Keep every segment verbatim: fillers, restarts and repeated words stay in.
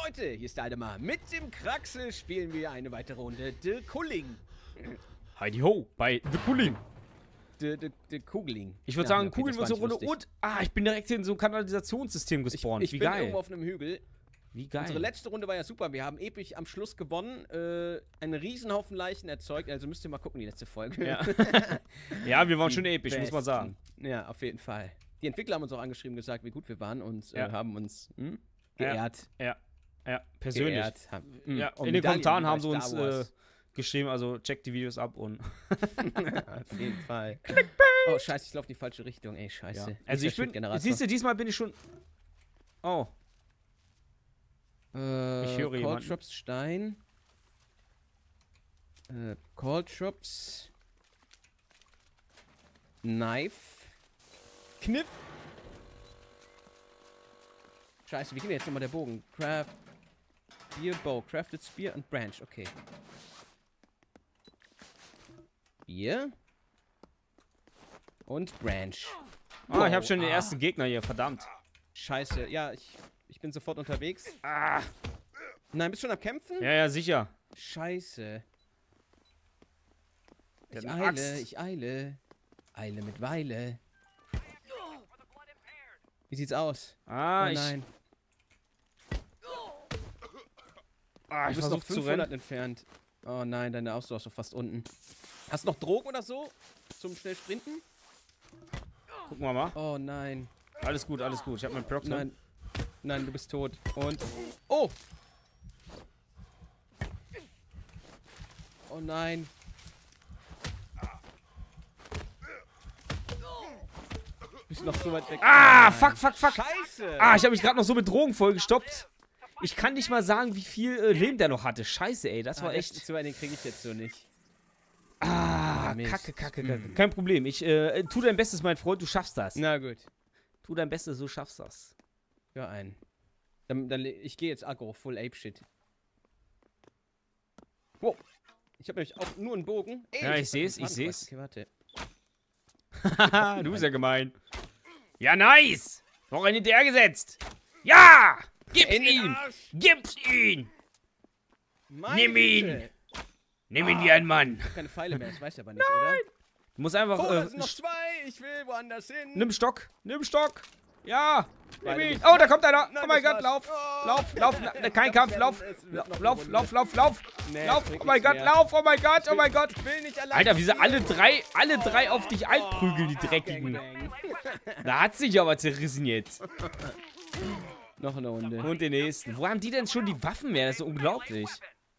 Leute, hier ist der Aldemar. Mit dem Kraxel spielen wir eine weitere Runde The Kulling. Heidi ho, bei The Kulling. The, the, the Kugling. Ich würde ja, sagen, okay, Kugeln wird so eine Runde. Und, ah, ich bin direkt in so ein Kanalisationssystem gespawnt. Ich, ich Wie bin geil. irgendwo auf einem Hügel. Wie geil. Unsere letzte Runde war ja super. Wir haben episch am Schluss gewonnen. Äh, einen Riesenhaufen Leichen erzeugt. Also müsst ihr mal gucken, die letzte Folge. Ja, ja wir waren die schon episch, besten. muss man sagen. Ja, auf jeden Fall. Die Entwickler haben uns auch angeschrieben, gesagt, wie gut wir waren und äh, Ja. haben uns hm, geehrt. Ja, ja, persönlich. Geehrt. Haben, hm, Ja, und in den Medaillen Kommentaren wie haben bei sie Star uns äh, Wars. geschrieben, also checkt die Videos ab und. Auf jeden Fall. Oh, scheiße, ich laufe in die falsche Richtung. Ey, scheiße. Ja. Also ich bin, siehst du, diesmal bin ich schon. Oh. Äh, Ich höre jemanden. Caltrops Stein. Äh, Caltrops. Knife. Kniff. Scheiße, wie geht denn jetzt nochmal der Bogen? Craft. Spear, Bow. Crafted Spear und Branch. Okay. Spear. Und Branch. Ah, ich habe Wow, schon den ah. ersten Gegner hier, verdammt. Scheiße. Ja, ich, ich bin sofort unterwegs. Ah. Nein, bist du schon am Kämpfen? Ja, ja, sicher. Scheiße. Der Ich hat eine eile, Axt. ich eile. Eile mit Weile. Wie sieht's aus? Ah, oh ich. nein. Ah, Du ich bist noch versuch zu fünfhundert rennen. entfernt. Oh nein, deine Ausdauer ist doch fast unten. Hast du noch Drogen oder so? Zum schnell sprinten? Gucken wir mal. Oh nein. Alles gut, alles gut. Ich habe meinen Proc drin. Nein. Nein, du bist tot. Und. Oh! Oh nein. Du bist noch so weit weg. Ah, Oh fuck, nein. fuck, fuck. Scheiße! Ah, ich habe mich gerade noch so mit Drogen vollgestoppt. Ich kann nicht mal sagen, wie viel äh, Leben der noch hatte. Scheiße, ey, das war Ah, echt. So weit, den kriege ich jetzt so nicht. Ah, Ah, Mist. kacke, kacke, kacke. Hm. Kein Problem. Ich, äh, tu dein Bestes, mein Freund, du schaffst das. Na gut. Tu dein Bestes, du schaffst das. Für einen. Dann, dann, ich gehe jetzt aggro, full ape shit. Wow. Ich habe nämlich auch nur einen Bogen. Ey, Ja, ich hab seh's, einen ich seh's. Okay, warte. Haha, du bist ja gemein. Ja, nice. Noch einen hinterher gesetzt. Ja! Gib's In den ihm! Arsch! Gib's ihn! Meine Nimm ihn! Güte. Nimm ihn wie ein Mann. Ich hab keine Pfeile mehr, das weiß ich aber nicht, oder? Du musst einfach. Oh, da Äh, sind noch zwei. Ich will woanders hin. nimm Stock. Nimm Stock. Ja. Nimm Beide ihn. nicht. Oh, da kommt einer. Nein, Oh mein das Gott, war's. lauf. Oh. Lauf, lauf. Na, Ich kein glaub, Kampf, es lauf. werden- es wird noch eine Lauf, Runde. lauf, lauf, lauf. Nee, Lauf. das bringt Oh mein nichts Gott, mehr. lauf. Oh mein Gott, Ich oh will- mein Gott. Ich will nicht allein. Alter, wie sie spielen. alle drei, alle drei auf dich einprügeln, die Oh, Dreckigen. Gangbang. Da hat sich aber zerrissen jetzt. Noch eine Runde. Und den nächsten. Wo haben die denn schon die Waffen mehr? Das ist so unglaublich.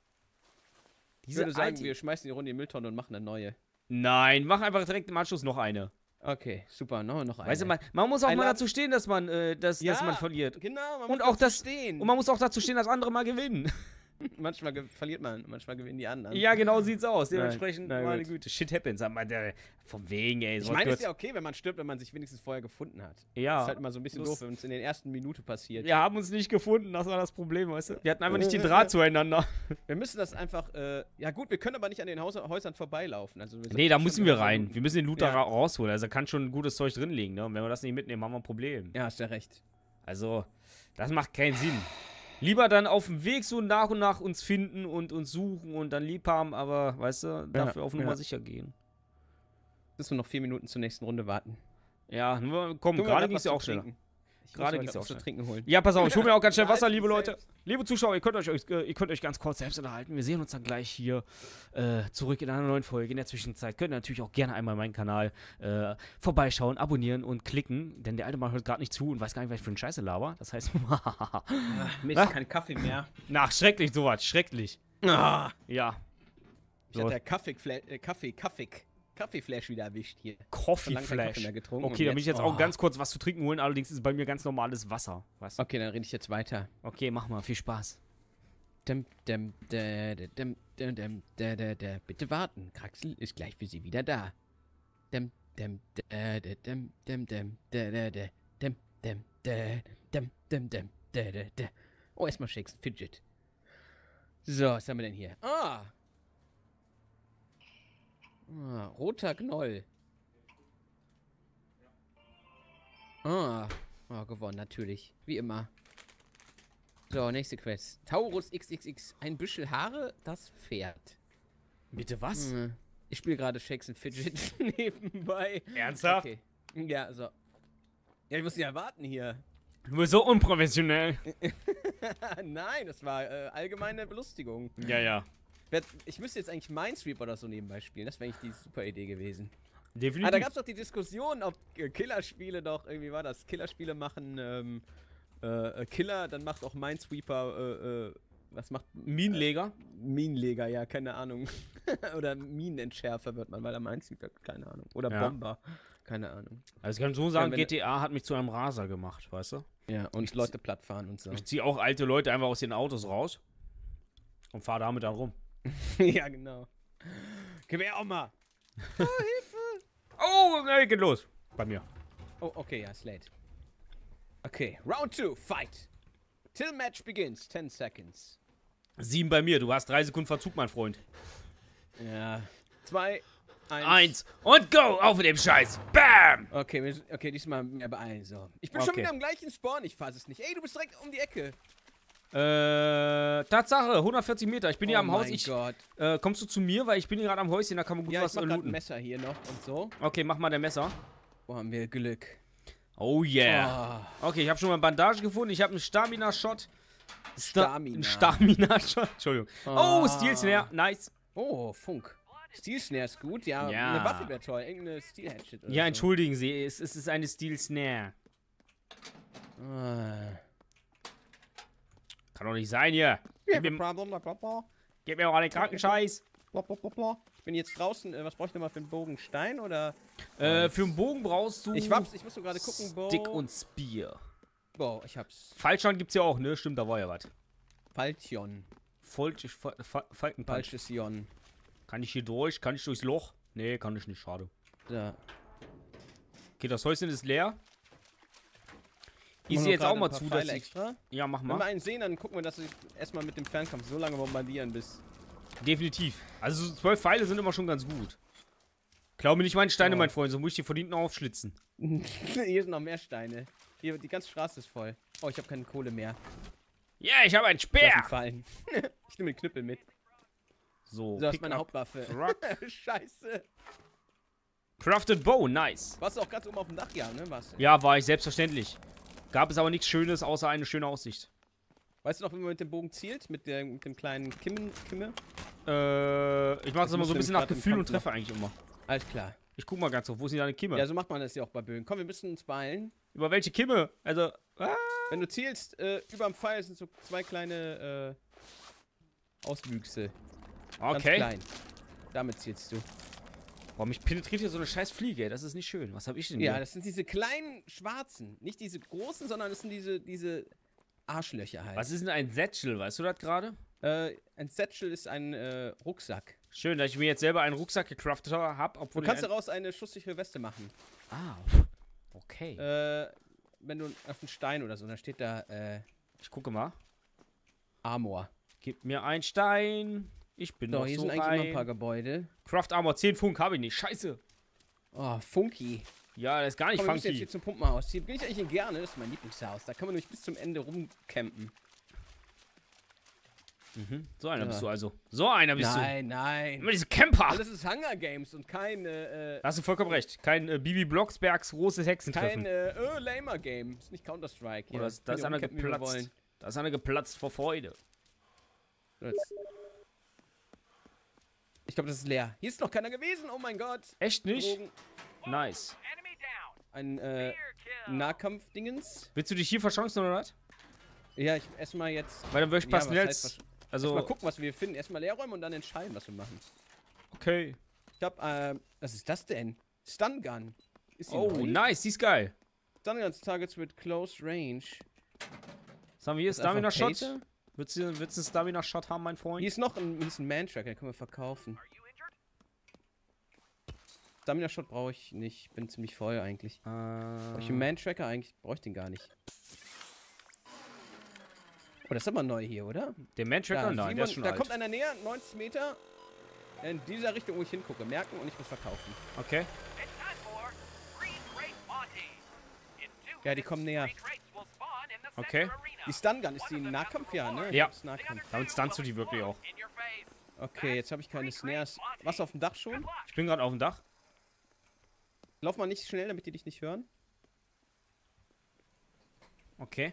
Ich würde sagen, alte- wir schmeißen die Runde in die Mülltonne und machen eine neue. Nein, mach einfach direkt im Anschluss noch eine. Okay, super. Noch, noch eine. Weißt du, man, man muss auch Ein mal Lab- dazu stehen, dass man, äh, dass, ja, dass man verliert. Genau, man Und muss auch dazu das- stehen. Und man muss auch dazu stehen, dass andere mal gewinnen. Manchmal ge- verliert man, manchmal gewinnen die anderen. Ja, genau sieht's aus. Nein, Dementsprechend, na meine gut. Güte, shit happens. Aber der, vom wegen, ey. Ich sowas meine, es ist gehört- ja okay, wenn man stirbt, wenn man sich wenigstens vorher gefunden hat. ja. Das ist halt immer so ein bisschen Das- doof, wenn es in der ersten Minute passiert. Wir haben uns nicht gefunden, das war das Problem, weißt du? Wir hatten einfach nicht den Draht zueinander. Wir müssen das einfach, äh, ja gut, wir können aber nicht an den Haus Häusern vorbeilaufen. Also wir Nee, da sollten müssen schon wir immer rein. so- Wir müssen den Loot da Ja. ra- rausholen. Also da kann schon gutes Zeug drin liegen, ne? Und wenn wir das nicht mitnehmen, haben wir ein Problem. Ja, hast ja recht. Also, das macht keinen Sinn. Lieber dann auf dem Weg so nach und nach uns finden und uns suchen und dann lieb haben, aber, weißt du, dafür auf Nummer ja. sicher gehen. Müssen wir noch vier Minuten zur nächsten Runde warten. Ja, nur, komm, Guck mal, gerade grad ging was es ja zu auch schneller. trinken. Ich Gerade muss ging's mal auch was zu schnell. trinken holen. Ja, pass auf, ich hole mir auch ganz schnell Wasser, Halt liebe dich Leute. selbst. Liebe Zuschauer, ihr könnt euch, äh, ihr könnt euch ganz kurz selbst unterhalten. Wir sehen uns dann gleich hier äh, zurück in einer neuen Folge. In der Zwischenzeit könnt ihr natürlich auch gerne einmal meinen Kanal äh, vorbeischauen, abonnieren und klicken, denn der alte Mann hört gerade nicht zu und weiß gar nicht, was ich für einen Scheiße laber. Das heißt, Ach, Mist, Ah. kein Kaffee mehr. nach, schrecklich sowas, schrecklich. Ah, Ja. ich So. hatte ja Kaffee, äh, Kaffee, Kaffee, Kaffeeflash wieder erwischt hier. Coffee Schon lange keinen Kaffee Flash. mehr getrunken Okay, und dann will ich jetzt auch oh. ganz kurz was zu trinken holen, allerdings ist es bei mir ganz normales Wasser. Weißt du? Okay, dann rede ich jetzt weiter. Okay, mach mal, viel Spaß. Dem, dem, da, da, dem, dem, dem, da, da, da. Bitte warten. Kraxel ist gleich für Sie wieder da. Dem, dem, da, da, dem, dem, dem, da, da, da. Dem, dem, da, dem, dem, dem, da, da, da. Oh, erstmal Shakes Fidget. So, was haben wir denn hier? Ah! Ah, roter Gnoll. Ah. Oh, gewonnen, natürlich. Wie immer. So, nächste Quest. Taurus X X X. Ein Büschel Haare, das Pferd. Bitte was? Hm. Ich spiele gerade Shakes and Fidget nebenbei. Ernsthaft? Okay. Ja, so. Ja, ich muss ja warten hier. Du bist so unprofessionell. Nein, das war äh, allgemeine Belustigung. Ja, ja. Ich müsste jetzt eigentlich Minesweeper oder so nebenbei spielen. Das wäre eigentlich die super Idee gewesen. Definitiv. Ah, da gab es doch die Diskussion, ob äh, Killerspiele doch, irgendwie war das, Killerspiele machen ähm, äh, Killer, dann macht auch Minesweeper, äh, äh, was macht... Minenleger? Äh, Minenleger, ja, keine Ahnung. Oder Minenentschärfer wird man, weil er Minesweeper, keine Ahnung. Oder Ja. Bomber, keine Ahnung. Also ich kann so sagen, Ja, wenn- G T A hat mich zu einem Raser gemacht, weißt du? Ja, und Ich- Leute plattfahren und so. Ich ziehe auch alte Leute einfach aus den Autos raus und fahre damit dann rum. Ja, genau. Gewehr auch mal. Oh, okay, geht los. Bei mir. Oh, okay, ja, Slate. Okay, Round two, fight. Till match begins, ten seconds. Sieben bei mir. Du hast drei Sekunden Verzug, mein Freund. Ja. Zwei, eins. Eins und go! Auf mit dem Scheiß. Bam! Okay, wir- okay, diesmal mehr beeilen. So. Ich bin schon Okay. wieder am gleichen Spawn, ich fasse es nicht. Ey, du bist direkt um die Ecke. Äh, Tatsache, hundertvierzig Meter. Ich bin hier Oh am Haus. mein Ich, Gott. äh, kommst du zu mir? Weil ich bin hier gerade am Häuschen, da kann man gut Ja, was ich mach äh, grad ein looten. Messer hier noch und so. Okay, mach mal dein Messer. Wo haben wir Glück? Oh yeah. Oh, Okay, ich habe schon mal eine Bandage gefunden. Ich habe einen Stamina-Shot. Sta Stamina. Ein Stamina-Shot. Entschuldigung. Oh, Steel Snare. Nice. oh, Funk. Steel Snare ist gut, ja. Ja. Eine Waffe wäre toll. Irgendeine Steel Hatchet oder Ja, so. entschuldigen Sie. Es, es ist eine Steel Snare. Ah. Kann doch nicht sein hier. We Gib have a mir, problem, bla bla bla. gib mir mal den Krankenscheiß. Bla, bla, bla, bla. Ich bin jetzt draußen. Äh, was brauche ich nochmal für einen Bogen? Stein oder? Äh, für einen Bogen brauchst du Ich hab's, ich muss so gerade gucken. Bow. Stick und Spear. Bow, ich hab's. Fallschirm gibt's ja auch, ne? Stimmt, da war ja was. Falchion. Falsch, Fa Fa Falkenpunch. Falsches Ion. Kann ich hier durch? Kann ich durchs Loch? Nee, kann ich nicht, schade. Da. Okay, das Häuschen ist leer. Ich Machen sehe wir jetzt gerade auch mal ein paar zu, dass Pfeile ich... extra. Ja, mach Wenn wir mal. einen sehen, dann gucken wir, dass wir erstmal mit dem Fernkampf so lange bombardieren, bis. Definitiv. Also so zwölf Pfeile sind immer schon ganz gut. Klau mir nicht meine Steine, Ja. mein Freund, so muss ich die von hinten aufschlitzen. Hier sind noch mehr Steine. Hier, die ganze Straße ist voll. Oh, ich habe keine Kohle mehr. Ja, yeah, ich habe einen Lass ihn Speer! fallen. Ich nehme den Knüppel mit. So, Das ist pick meine up Hauptwaffe. rock. Scheiße. Crafted Bow, nice. Warst du auch ganz oben auf dem Dach? Ja, ne? Warst du? Ja, war ich, selbstverständlich. Gab es aber nichts Schönes, außer eine schöne Aussicht. Weißt du noch, wie man mit dem Bogen zielt? Mit, der, mit dem kleinen Kimmen, Kimme? Äh, ich mache das Das immer musst so du ein bisschen nach nämlich grad im Gefühl und Kampf treffe eigentlich immer. Alles klar. Ich guck mal ganz so, wo ist denn deine Kimme? Ja, so macht man das ja auch bei Bögen. Komm, wir müssen uns beeilen. Über welche Kimme? Also, ah. Wenn du zielst, äh, über dem Pfeil sind so zwei kleine äh, Auswüchse. Ganz Okay. klein. Damit zielst du. Boah, mich penetriert hier so eine scheiß Fliege, das ist nicht schön. Was habe ich denn Ja, hier? das sind diese kleinen schwarzen. Nicht diese großen, sondern das sind diese, diese Arschlöcher halt. Was ist denn ein Satchel, weißt du das gerade? Äh, ein Satchel ist ein äh, Rucksack. Schön, dass ich mir jetzt selber einen Rucksack gecraftet habe, Du obwohl kannst ich ein... daraus eine schusssichere Weste machen. Ah, okay. Äh, wenn du auf einen Stein oder so, dann steht da äh, Ich gucke mal. Armor. Gib mir einen Stein. Ich bin So, noch hier so sind eigentlich immer ein paar rein. Gebäude. Craft Armor, zehn Funk habe ich nicht. Scheiße. Oh, funky. Ja, das ist gar nicht Komm, wir müssen jetzt funky. hier zum Pumpenhaus. Hier bin ich eigentlich gerne. Das ist mein Lieblingshaus. Da kann man nämlich bis zum Ende rumcampen. Mhm. So einer Ja. bist du also. So einer bist Nein, du. nein. Immer diese Camper. Alles ist Hunger Games und kein, äh, Da hast du vollkommen recht. Kein äh, Bibi Blocksbergs großes Hexentreffen. kein, äh, äh, Lamer Game. Ist nicht Counter-Strike. Oder ist, da ist einer geplatzt. Da ist einer geplatzt vor Freude. Ich glaube, das ist leer. Hier ist noch keiner gewesen. Oh mein Gott. Echt nicht? Drogen. Nice. Ein, äh, Nahkampf-Dingens. Willst du dich hier verschanzen oder was? Ja, ich erstmal jetzt. Weil dann würde ich Ja, ja, was schnell. heißt was- Also, Mal gucken, was wir finden. Erstmal leer räumen und dann entscheiden, was wir machen. okay. Ich hab, äh, was ist das denn? Stun Gun. Ist die Oh, neu? nice, die ist geil. Stun Guns targets with close range. Was haben wir hier? Ist einfach Stamina Shot? Taser? Willst du, willst du einen Stamina Shot haben, mein Freund? Hier ist noch ein, hier ist ein Man-Tracker, den können wir verkaufen. Stamina Shot brauche ich nicht. Bin ziemlich voll eigentlich. Brauche ich einen Äh, Man-Tracker? Eigentlich brauche ich den gar nicht. Oh, das ist aber neu hier, oder? der Man-Tracker? Da, Nein, der ist Simon, schon da alt. kommt einer näher, neunzig Meter. In dieser Richtung, wo ich hingucke. Merken und ich muss verkaufen. Okay. Ja, die kommen näher. Okay. Die Stun Gun, ist die ein Nahkampf? Ja, ne? Ich Ja. glaub, ist Nahkampf. Damit stunnst du die wirklich auch. Okay, jetzt habe ich keine Snares. Was auf dem Dach schon? Ich bin gerade auf dem Dach. Lauf mal nicht schnell, damit die dich nicht hören. Okay.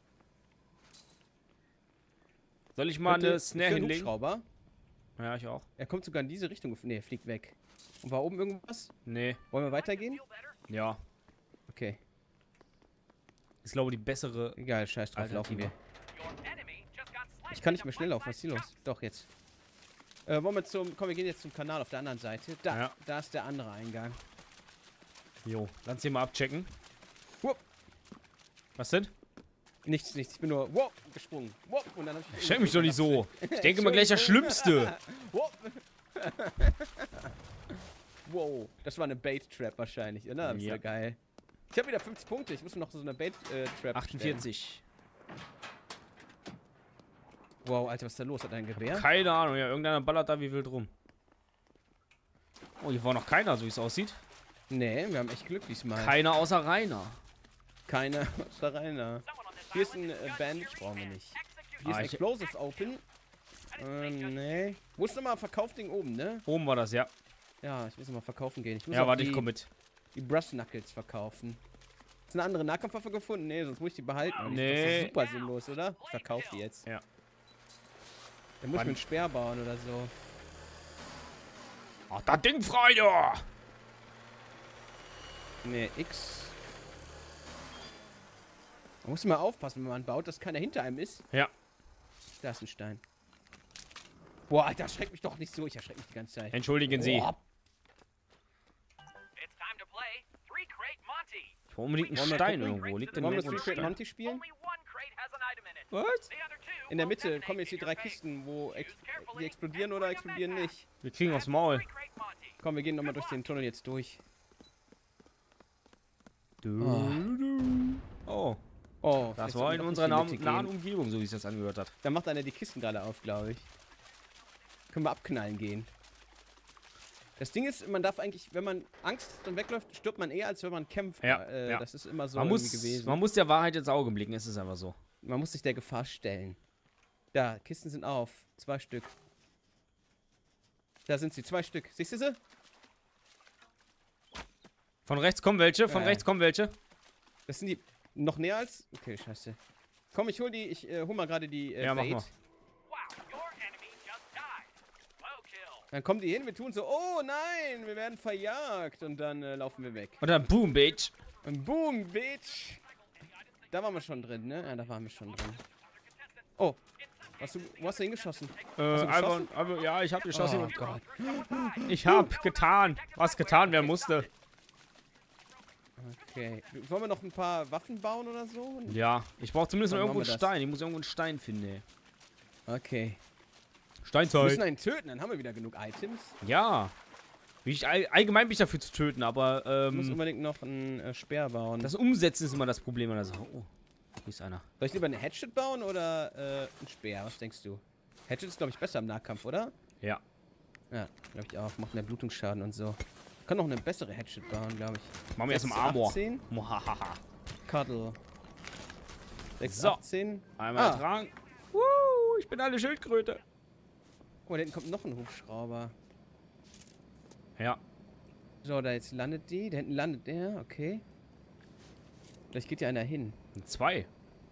Soll ich mal Könnte- eine ich Snare höre einen hinlegen? Hubschrauber. Ja, ich auch. Er kommt sogar in diese Richtung. Ne, er fliegt weg. Und war oben irgendwas? Nee. Wollen wir weitergehen? Ja. Okay. Ist, glaube ich, die bessere. Egal, scheiß drauf, laufen wir. wir. Ich kann nicht mehr schnell laufen. Was ist hier los? Doch, jetzt. Äh, wollen wir zum... Komm, wir gehen jetzt zum Kanal auf der anderen Seite. Da, Ja. da ist der andere Eingang. Jo. Lass uns den mal abchecken. Wupp. Was denn? Nichts, nichts. Ich bin nur... Wow, gesprungen. Wow, und dann hab ich... Schenk mich doch nicht so. Ich denke mal gleich das Schlimmste. Wow. Wow, das war eine Bait-Trap wahrscheinlich, oder? Das ist ja Ja. geil. Ich habe wieder fünfzig Punkte. Ich muss mir noch so eine Bait-Trap achtundvierzig. Wow, Alter, was ist da los? Hat er ein Gewehr? Keine Ahnung. Ja, irgendeiner ballert da wie wild rum. Oh, hier war noch keiner, so wie es aussieht. Nee, wir haben echt Glück diesmal. Keiner außer Rainer. Keiner außer Rainer. Hier ist ein äh, Bandage, brauchen wir nicht. Hier ist Ah, ein ich- Explosive Open. Äh, nee. Wo ist nochmal Verkaufding oben, ne? Oben war das, ja. Ja, ich muss nochmal verkaufen gehen. Ich muss Ja, auch warte, die, ich komm mit. die Brass Knuckles verkaufen. Ist eine andere Nahkampfwaffe gefunden? Nee, sonst muss ich die behalten. Und Nee. Das ist super sinnlos, oder? Ich verkaufe die jetzt. Ja. Dann muss ich Wann- mir einen Speer bauen oder so. Ach, das Ding frei, ja! Nee, X. Man muss mal aufpassen, wenn man baut, dass keiner hinter einem ist. Ja. Da ist ein Stein. Boah, Alter, erschreckt mich doch nicht so. Ich erschrecke mich die ganze Zeit. Entschuldigen Sie. Boah. It's time to play Three Crate Monty. Ich brauche unbedingt einen Wollen wir Stein gucken? irgendwo. Liegt denn Wollen wir irgendwo Three ein Crate Stein? Monty spielen? Only one crate has an item in it. Was? The other two In der will Mitte detonate kommen jetzt die in drei your face. Kisten, wo ex Choose carefully die explodieren and oder bring 'em explodieren back. nicht. Wir kriegen aufs Maul. Three Crate Monty. Komm, wir gehen nochmal durch den Tunnel jetzt durch. Du, oh, Oh, das vielleicht war sollten in wir doch unserer durch die nahen, Mitte nahen gehen. Umgebung, so wie es das angehört hat. Da macht einer die Kisten gerade auf, glaube ich. Können wir abknallen gehen. Das Ding ist, man darf eigentlich, wenn man Angst dann wegläuft, stirbt man eher, als wenn man kämpft. Ja, äh, ja. Das ist immer so Man irgendwie muss, gewesen. man muss der Wahrheit ins Auge blicken, es ist einfach so. Man muss sich der Gefahr stellen. Da, Kisten sind auf. Zwei Stück. Da sind sie, zwei Stück. Siehst du sie? Von rechts kommen welche, von Ja. rechts kommen welche. Das sind die noch näher als... Okay, scheiße. Komm, ich hol die, ich äh, hol mal gerade die äh, Ja, mach Bait. mal. Wow, your enemy just died. Low kill. Dann kommen die hin, wir tun so, oh nein, wir werden verjagt. Und dann äh, laufen wir weg. Und dann Boom, Bitch. Und boom, bitch. Da waren wir schon drin, ne? Ja, da waren wir schon drin. Oh, hast du, wo hast du hingeschossen? Äh, du einfach, geschossen? einfach, ja, ich hab geschossen. Oh und Gott. Ich hab getan, was getan werden musste. Okay. Wollen wir noch ein paar Waffen bauen oder so? Ja, ich brauche zumindest noch Wann irgendwo machen einen wir das? Stein. Ich muss irgendwo einen Stein finden, ey. Okay. Wir Steinzeit. müssen einen töten, dann haben wir wieder genug Items. Ja. Wie ich, all, allgemein bin ich dafür zu töten, aber Ich muss ähm, unbedingt noch einen äh, Speer bauen. das Umsetzen ist immer das Problem an der Sache. Oh, hier ist einer. Soll ich lieber eine Hatchet bauen oder äh, einen Speer? Was denkst du? Hatchet ist, glaube ich, besser im Nahkampf, oder? Ja. Ja, glaube ich auch. Macht mehr Blutungsschaden und so. Kann noch eine bessere Hatchet bauen, glaube ich. Machen wir erst im sechs Armor. achtzehn. Mohahaha. Cuddle. sechs So. achtzehn. Einmal Ah. tragen. Woo, ich bin eine Schildkröte. Oh, da hinten kommt noch ein Hubschrauber. Ja. So, da jetzt landet die. Da hinten landet der, okay. Vielleicht geht ja einer hin. Zwei.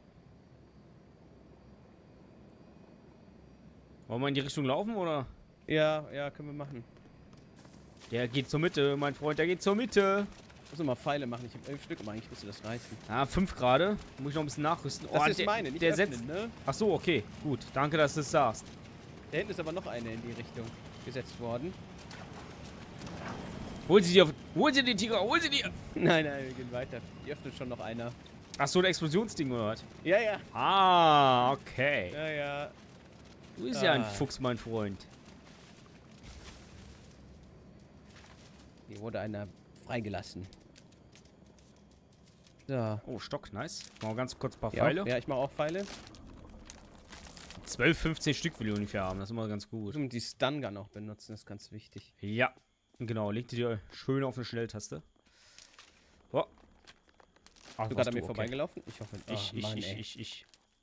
Wollen wir in die Richtung laufen, oder? Ja, ja, können wir machen. Der geht zur Mitte, mein Freund, der geht zur Mitte. Ich muss noch mal Pfeile machen. Ich habe elf Stück, aber eigentlich müsste das reichen. Ah, fünf gerade. Muss ich noch ein bisschen nachrüsten. Das Oh, ist der, meine, nicht der öffnen, setzt. ne? Ach so, okay. Gut. Danke, dass du es sagst. Da hinten ist aber noch eine in die Richtung gesetzt worden. Hol sie dir auf. Hol sie die Tiger, hol sie dir! Nein, nein, wir gehen weiter. Die öffnet schon noch einer. Ach so, ein Explosionsding oder was? Ja, ja. Ah, okay. Ja, ja. Du bist ja ein Ah. Fuchs, mein Freund. Hier wurde einer freigelassen. So. Oh, Stock, nice. Machen wir ganz kurz ein paar Ja, Pfeile. auch, ja, ich mache auch Pfeile. zwölf, fünfzehn Stück will ich ungefähr haben. Das ist immer ganz gut. Und die Stun Gun auch benutzen, das ist ganz wichtig. Ja. Genau, leg die dir schön auf eine Schnelltaste. So. Ach, Bist du warst gerade an mir okay. vorbeigelaufen? Ich hoffe nicht. Ich, Oh, ich, Mann, ich, ey. ich, ich.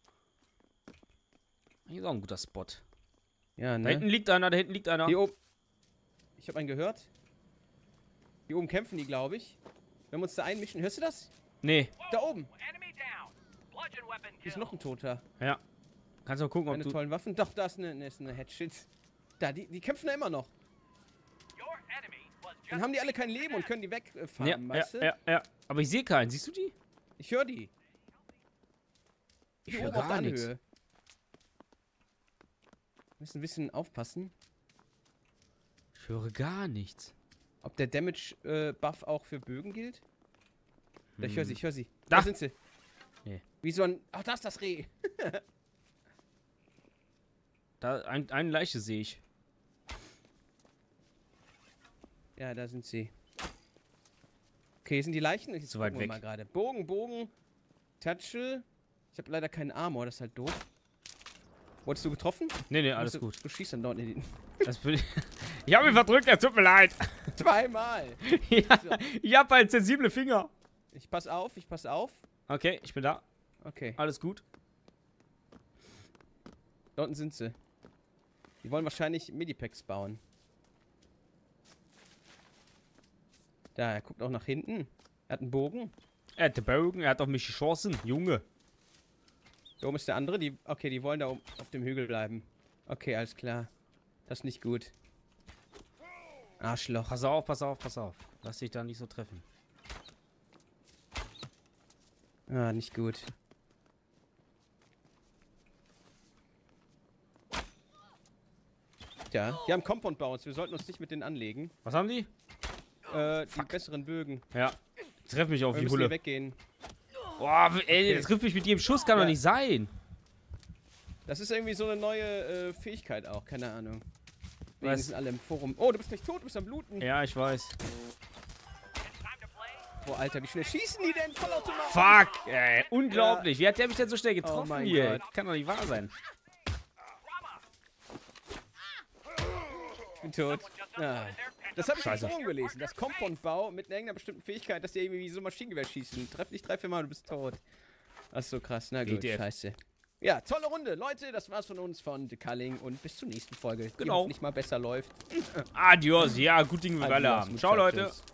Hier ist auch ein guter Spot. Ja, Da hinten ne? liegt einer, da hinten liegt einer. Hier oben. Ich habe einen gehört. Hier oben kämpfen die, glaube ich. Wenn wir uns da einmischen. Hörst du das? Nee. Da oben. Enemy down. Bludgeon weapon Hier ist kill. noch ein Toter. Ja. Kannst du mal gucken, ob Keine du... tollen Waffen. Doch, da ist eine, ne, ist eine Headshit. Da, die, die kämpfen da immer noch. Your enemy was just Dann haben die alle kein Leben und können die wegfahren, Ja, ja, weißt du? ja, ja. Aber ich sehe keinen. Siehst du die? Ich höre die. Ich Hier höre oben auf der gar nichts. Anhöhe. Wir müssen ein bisschen aufpassen, Ich höre gar nichts. ob der Damage-Buff auch für Bögen gilt. Da, ich höre sie, ich höre sie. Da. Da sind sie. Nee. Wie so ein... Ach, da ist das Reh. Da, ein, eine Leiche sehe ich. Ja, da sind sie. Okay, hier sind die Leichen. Jetzt Zu weit gucken wir weg. mal gerade. Bogen, Bogen. Tatschel. Ich habe leider keinen Armor, das ist halt doof. Wurdest du getroffen? Nee, nee, alles du, gut. Du schießt dann dort in den... Das bin ich ich habe ihn verdrückt, es tut mir leid. Zweimal. ja, So. ich habe halt sensible Finger. Ich pass auf, ich pass auf. Okay, ich bin da. Okay, Alles gut. da unten sind sie. Die wollen wahrscheinlich Medipacks bauen. Da, er guckt auch nach hinten. Er hat einen Bogen. Er hat den Bogen, er hat auf mich geschossen. Junge. Da oben ist der andere. Die, okay, die wollen da oben auf dem Hügel bleiben. Okay, alles klar. Das ist nicht gut. Arschloch. Pass auf, pass auf, pass auf. Lass dich da nicht so treffen. Ah, nicht gut. Tja, die haben Compound Bounce. Wir sollten uns nicht mit denen anlegen. Was haben die? Äh, die besseren Bögen. Ja. Treff mich auf Wir die müssen hier Hulle. weggehen. Boah, ey, Okay. das trifft mich mit jedem Schuss, kann Ja. doch nicht sein. Das ist irgendwie so eine neue äh, Fähigkeit auch, keine Ahnung. Wir Was? sind alle im Forum. Oh, du bist nicht tot, du bist am Bluten. Ja, ich weiß. Time to play. Boah, Alter, wie schnell schießen die denn? Vollautomat. Fuck, ey, unglaublich. Wie hat der mich denn so schnell getroffen mein hier? Gott. Kann doch nicht wahr sein. Ich bin tot. Ah. Das habe ich im Scheiße. Forum gelesen. Das Compound-Bau mit irgendeiner bestimmten Fähigkeit, dass die irgendwie wie so Maschinengewehr schießen. Treff dich drei, vier Mal, du bist tot. Das ist so krass. Na gut, E T F. scheiße. Ja, tolle Runde. Leute, das war's von uns, von The Culling. Und bis zur nächsten Folge. Die Genau. hoffentlich mal besser läuft. Adios, ja, gut Ding wir alle Adios, haben. Ciao, muchachos. Leute.